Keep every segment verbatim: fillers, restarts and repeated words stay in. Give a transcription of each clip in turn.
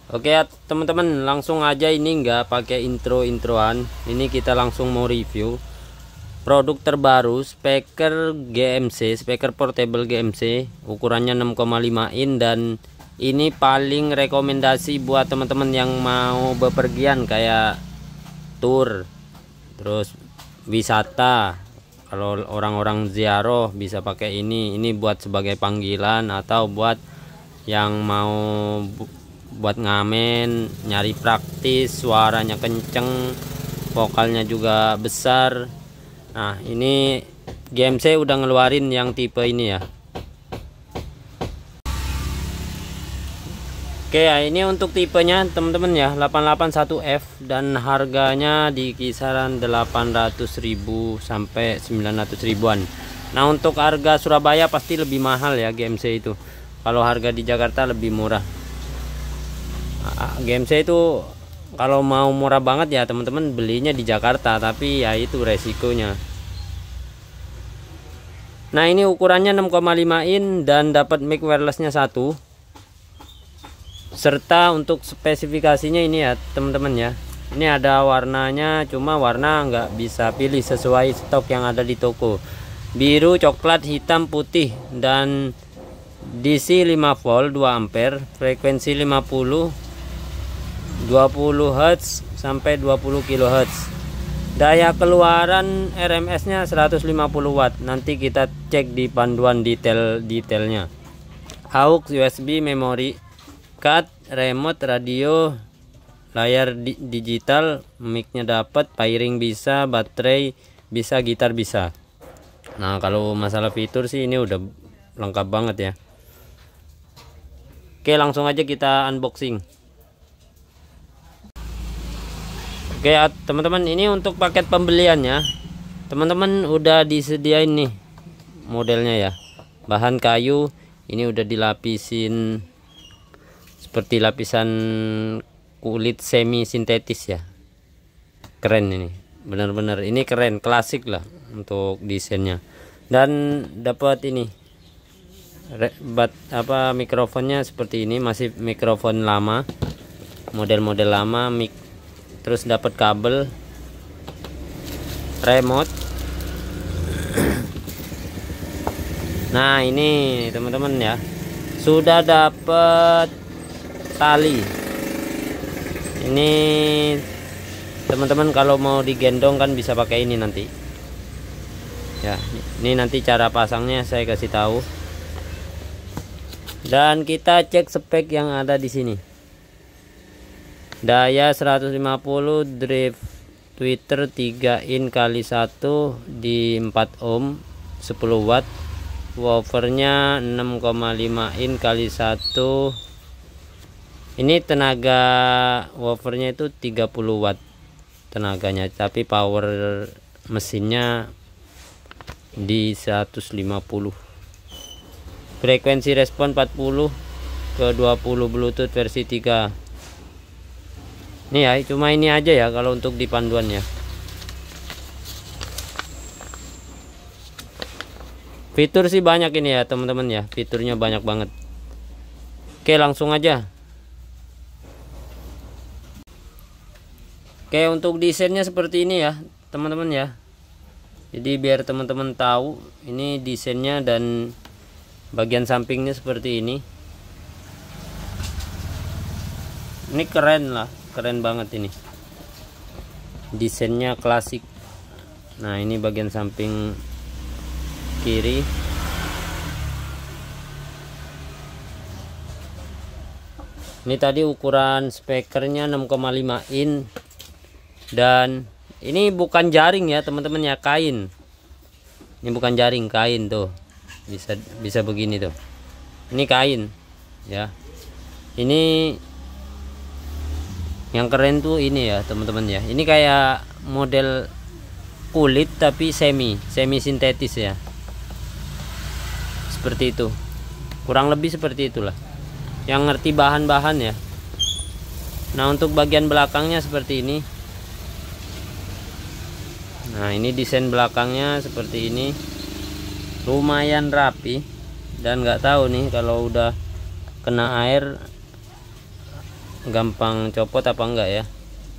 Oke ya teman-teman, langsung aja, ini nggak pakai intro-introan. Ini kita langsung mau review produk terbaru, speaker G M C, speaker portable G M C, ukurannya enam koma lima in, dan ini paling rekomendasi buat teman-teman yang mau bepergian kayak tour, terus wisata. Kalau orang-orang ziarah bisa pakai ini. Ini buat sebagai panggilan atau buat yang mau buat ngamen, nyari praktis, suaranya kenceng, vokalnya juga besar. Nah, ini G M C udah ngeluarin yang tipe ini ya. Oke ya, ini untuk tipenya teman-teman ya, delapan delapan satu F, dan harganya di kisaran delapan ratus ribu sampai sembilan ratus ribuan. Nah, untuk harga Surabaya pasti lebih mahal ya G M C itu. Kalau harga di Jakarta lebih murah. G M C itu kalau mau murah banget ya teman-teman belinya di Jakarta, tapi ya itu resikonya. Nah, ini ukurannya enam koma lima in dan dapat mic wirelessnya satu. Serta untuk spesifikasinya ini ya teman-teman ya, ini ada warnanya, cuma warna nggak bisa pilih sesuai stok yang ada di toko. Biru, coklat, hitam, putih, dan D C lima volt dua ampere, frekuensi lima puluh, dua puluh hertz sampai dua puluh kilohertz. Daya keluaran R M S nya seratus lima puluh watt. Nanti kita cek di panduan detail-detailnya. Aux, U S B, memori card, remote, radio, layar di digital, mic-nya dapat, wiring bisa, baterai bisa, gitar bisa. Nah, kalau masalah fitur sih ini udah lengkap banget ya. Oke, langsung aja kita unboxing. Oke ya teman-teman, ini untuk paket pembeliannya teman-teman udah disediain nih modelnya ya. Bahan kayu, ini udah dilapisin seperti lapisan kulit semi sintetis ya. Keren ini, bener-bener ini keren, klasik lah untuk desainnya. Dan dapat ini bat apa mikrofonnya seperti ini, masih mikrofon lama, model-model lama mic. Terus dapat kabel, remote. Nah, ini teman-teman ya, sudah dapat tali. Ini teman-teman kalau mau digendong kan bisa pakai ini nanti. Ya, ini nanti cara pasangnya saya kasih tahu. Dan kita cek spek yang ada di sini. Daya seratus lima puluh, drive tweeter tiga in kali satu di empat ohm, sepuluh watt. Woofernya enam koma lima in kali satu. Ini tenaga woofernya itu tiga puluh watt tenaganya, tapi power mesinnya di seratus lima puluh. Frekuensi respon empat puluh ke dua puluh, Bluetooth versi tiga. Ini ya, cuma ini aja ya kalau untuk di panduannya. Fitur sih banyak ini ya teman-teman ya, fiturnya banyak banget. Oke, langsung aja. Oke, untuk desainnya seperti ini ya teman-teman ya. Jadi biar teman-teman tahu ini desainnya, dan bagian sampingnya seperti ini. Ini keren lah, keren banget ini. Desainnya klasik. Nah, ini bagian samping kiri. Ini tadi ukuran speakernya enam koma lima in, dan ini bukan jaring ya teman-teman ya, kain. Ini bukan jaring, kain tuh. Bisa bisa begini tuh. Ini kain ya. Ini yang keren tuh ini ya teman-teman ya. Ini kayak model kulit tapi semi semi sintetis ya. Seperti itu. Kurang lebih seperti itulah. Yang ngerti bahan-bahan ya. Nah, untuk bagian belakangnya seperti ini. Nah, ini desain belakangnya seperti ini. Lumayan rapi, dan nggak tahu nih kalau udah kena air gampang copot apa enggak ya.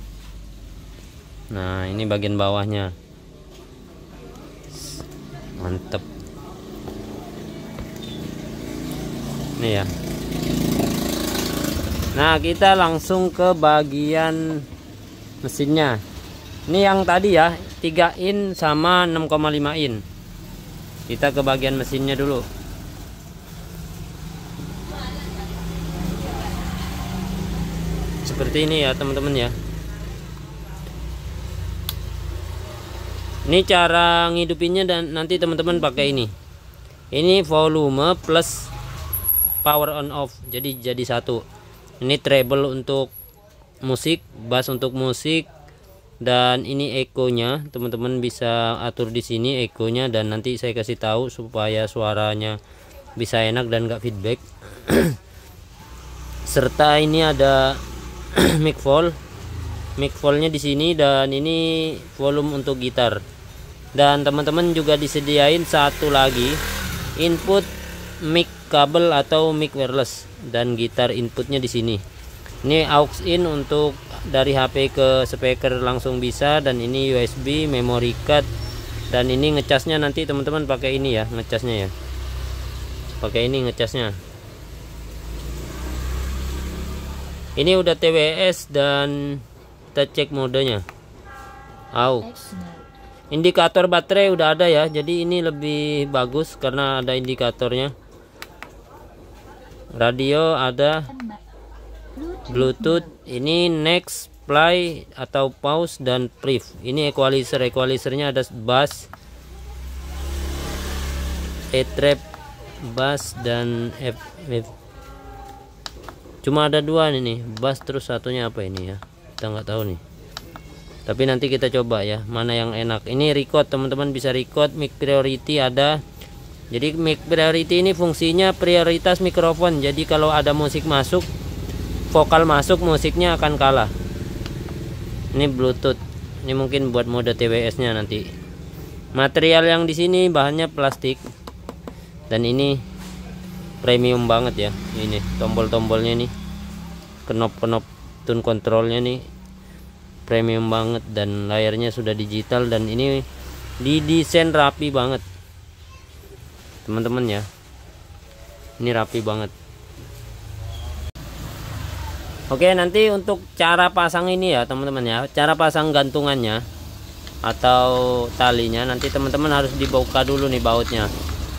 Nah ini bagian bawahnya, mantep nih ya. Nah kita langsung ke bagian mesinnya. Ini yang tadi ya, tiga in sama enam koma lima in. Kita ke bagian mesinnya dulu. Seperti ini ya teman-teman ya. Ini cara ngidupinnya, dan nanti teman-teman pakai ini. Ini volume plus power on off, jadi jadi satu. Ini treble untuk musik, bass untuk musik, dan ini echo-nya. Teman-teman bisa atur di sini echo-nya, dan nanti saya kasih tahu supaya suaranya bisa enak dan gak feedback. Serta ini ada mic vol, mic volnya di sini, dan ini volume untuk gitar. Dan teman-teman juga disediain satu lagi input mic kabel atau mic wireless, dan gitar inputnya di sini. Ini aux in untuk dari H P ke speaker langsung bisa, dan ini U S B, memory card, dan ini ngecasnya nanti teman-teman pakai ini ya, ngecasnya ya. Pakai ini ngecasnya. Ini udah T W S dan kita cek modenya. Aux. Indikator baterai udah ada ya, jadi ini lebih bagus karena ada indikatornya. Radio ada, Bluetooth, ini next, play atau pause, dan prev. Ini equalizer, equalizernya ada bass, E-trap, bass, dan F. Cuma ada dua nih, bass, terus satunya apa ini ya, kita nggak tahu nih. Tapi nanti kita coba ya, mana yang enak. Ini record, teman-teman bisa record. Mic priority ada. Jadi mic priority ini fungsinya prioritas mikrofon. Jadi kalau ada musik masuk, vokal masuk, musiknya akan kalah. Ini Bluetooth. Ini mungkin buat mode T W S-nya nanti. Material yang di sini bahannya plastik. Dan ini premium banget ya. Ini tombol-tombolnya nih. Knop-knop tune controlnya nih premium banget, dan layarnya sudah digital, dan ini didesain rapi banget teman-teman ya. Ini rapi banget. Oke, nanti untuk cara pasang ini ya teman-teman ya, cara pasang gantungannya atau talinya, nanti teman-teman harus dibuka dulu nih bautnya.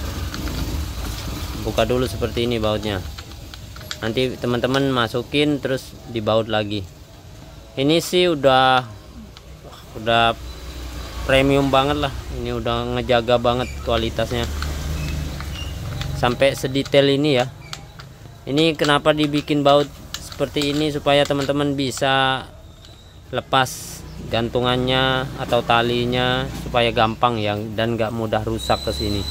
Buka dulu seperti ini bautnya. Nanti teman-teman masukin terus dibaut lagi. Ini sih udah udah premium banget lah. Ini udah ngejaga banget kualitasnya sampai sedetail ini ya. Ini kenapa dibikin baut seperti ini, supaya teman-teman bisa lepas gantungannya atau talinya supaya gampang ya, dan gak mudah rusak ke sini.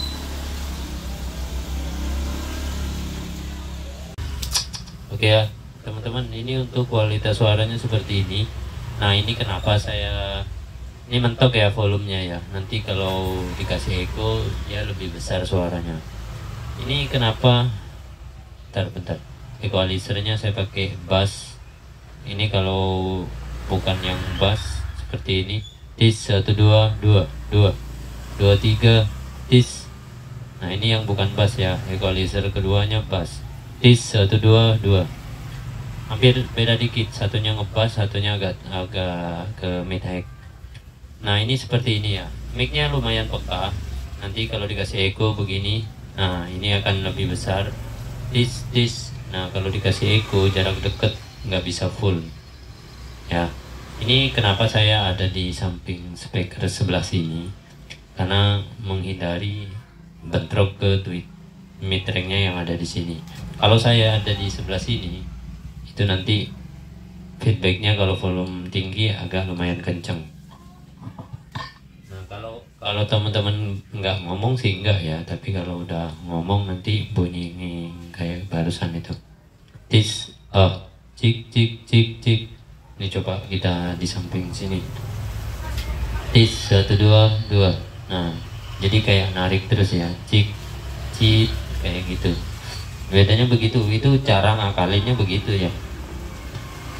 Oke ya teman-teman, ini untuk kualitas suaranya seperti ini. Nah ini kenapa saya, ini mentok ya volumenya ya, nanti kalau dikasih echo ya lebih besar suaranya. Ini kenapa, bentar bentar, equalizernya saya pakai bass. Ini kalau bukan yang bass seperti ini, tis satu dua dua dua dua tiga tis. Nah ini yang bukan bass ya, equalizer keduanya bass, tis satu dua dua. Hampir beda dikit, satunya ngebass, satunya agak agak ke mid high. Nah ini seperti ini ya, micnya lumayan peka. Nanti kalau dikasih echo begini, nah ini akan lebih besar, tis tis. Nah kalau dikasih echo jarak deket nggak bisa full ya. Ini kenapa saya ada di samping speaker sebelah sini, karena menghindari bentrok ke tweet mid ranknya yang ada di sini. Kalau saya ada di sebelah sini, itu nanti feedbacknya kalau volume tinggi agak lumayan kenceng. Nah kalau kalau teman-teman nggak ngomong sih enggak ya, tapi kalau udah ngomong nanti bunyi kayak barusan itu, tis oh cik cik cik cik. Ini coba kita di samping sini, tis satu dua dua. Nah jadi kayak narik terus ya, cik cik kayak gitu. Bedanya begitu, itu cara ngakalinnya begitu ya.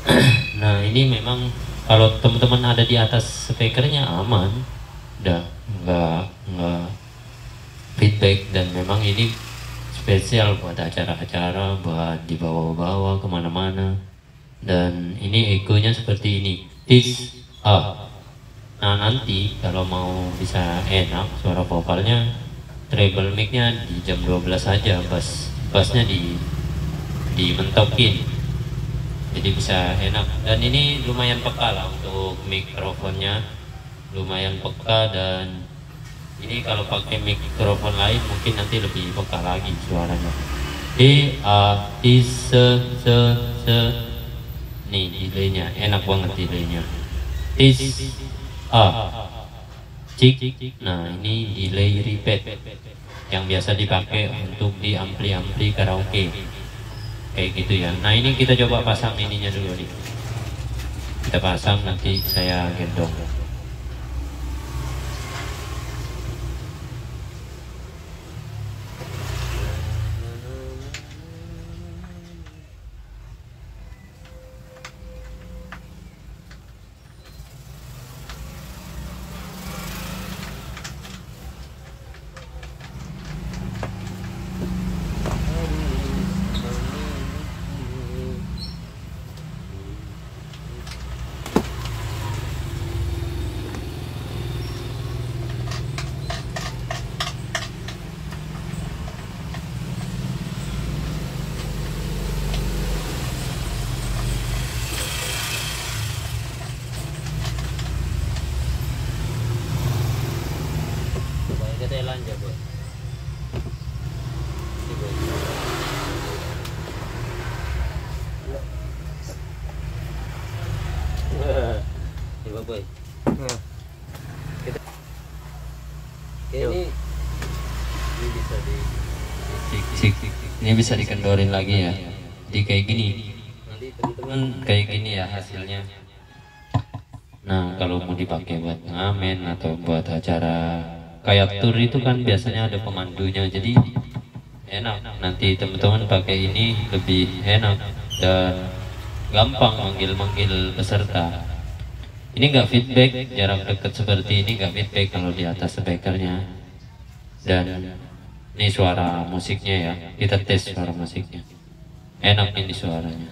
Nah ini memang kalau teman-teman ada di atas speakernya aman, udah nggak nggak feedback, dan memang ini spesial buat acara-acara, buat dibawa-bawa kemana-mana. Dan ini egonya seperti ini, this ah. Nah nanti kalau mau bisa enak suara vokalnya, treble mic-nya di jam dua belas aja, bass bassnya di dimentokin, jadi bisa enak. Dan ini lumayan peka lah untuk mikrofonnya, lumayan peka. Dan ini kalau pakai mikrofon lain mungkin nanti lebih peka lagi suaranya. D A I se se se, nih delaynya enak banget, delaynya tis a cik. Nah ini delay repeat yang biasa dipakai untuk di ampli-ampli karaoke kayak gitu ya. Nah ini kita coba pasang ininya dulu nih, kita pasang, nanti saya gendong. Thailand ya boy. Coba boy. Kita ini ini bisa di cik, cik. Ini bisa dikendorin lagi ya. Jadi kayak gini. Nanti teman-teman kayak gini ya hasilnya. Nah kalau mau dipakai buat ngamen atau buat acara kayak tour itu kan biasanya ada pemandunya, jadi enak. Nanti teman-teman pakai ini lebih enak dan gampang manggil-manggil peserta. Ini enggak feedback, jarak dekat seperti ini enggak feedback kalau di atas speakernya. Dan ini suara musiknya ya, kita tes suara musiknya, enak ini suaranya.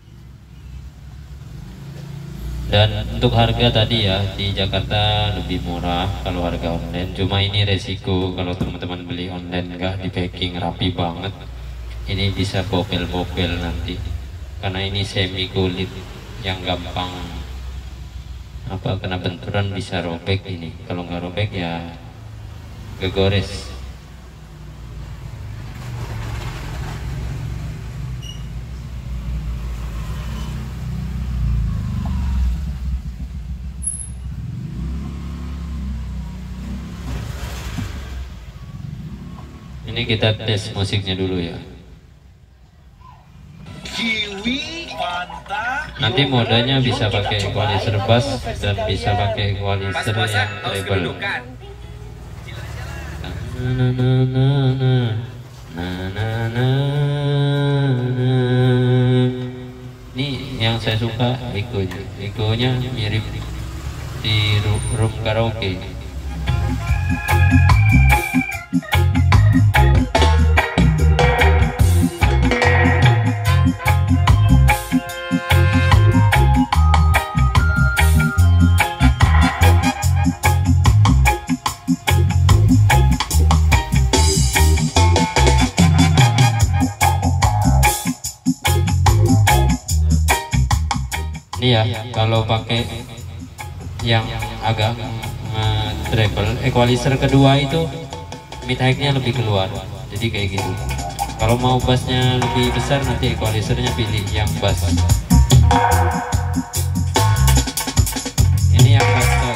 Dan untuk harga tadi ya, di Jakarta lebih murah kalau harga online. Cuma ini resiko kalau teman-teman beli online nggak di packing rapi banget, ini bisa bopel-bopel nanti, karena ini semi kulit yang gampang apa kena benturan bisa robek ini. Kalau nggak robek ya gegores. Ini kita tes musiknya dulu ya. Nanti modenya bisa pakai equalizer bass dan bisa pakai equalizer yang treble. Na, na, na, na, na, na, na, na. Ini yang saya suka egonya. Egonya mirip di room, room karaoke. Ini ya, kalau pakai yang agak uh, treble, equalizer kedua itu mid high-nya lebih keluar, jadi kayak gitu. Kalau mau bassnya lebih besar, nanti equalizernya pilih yang bass. Ini yang bass ya.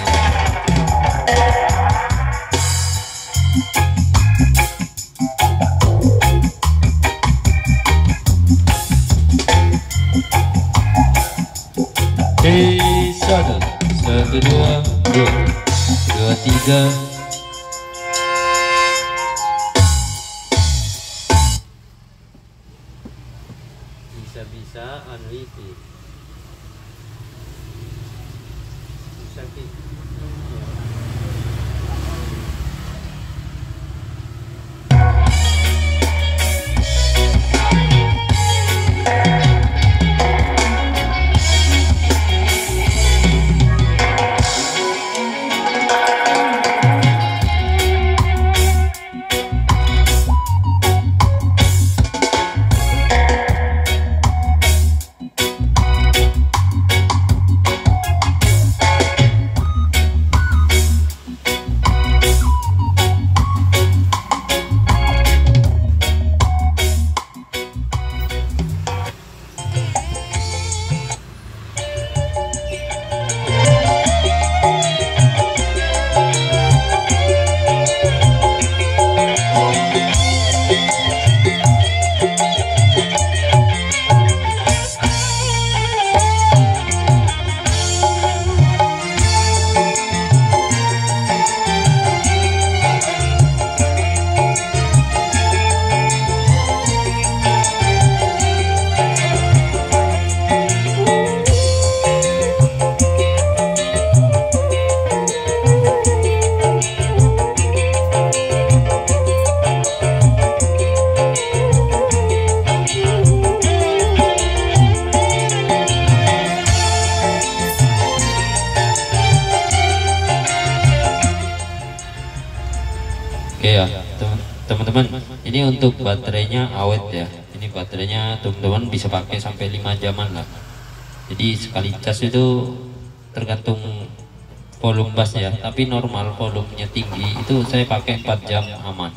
Satu, satu dua, dua, dua tiga. Bisa-bisa unwifi. Oke ya teman-teman, ini untuk baterainya awet ya. Ini baterainya teman-teman bisa pakai sampai lima jaman lah. Jadi sekali cas itu tergantung volume bass ya, tapi normal volumenya tinggi itu saya pakai empat jam aman.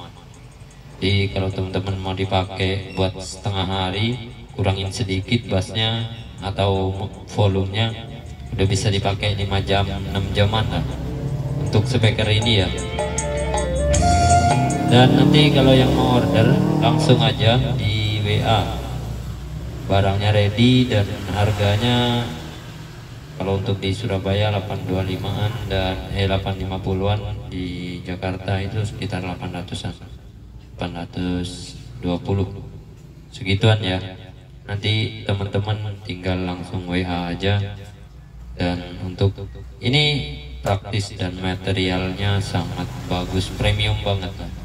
Jadi kalau teman-teman mau dipakai buat setengah hari, kurangin sedikit bassnya atau volumenya, udah bisa dipakai lima jam enam jaman lah untuk speaker ini ya. Dan nanti kalau yang mau order langsung aja di W A, barangnya ready dan harganya kalau untuk di Surabaya delapan dua limaan dan eh delapan lima puluhan, di Jakarta itu sekitar delapan ratusan, delapan ratus dua puluh segituan ya. Nanti teman-teman tinggal langsung W A aja. Dan untuk ini praktis dan materialnya sangat bagus, premium banget lah.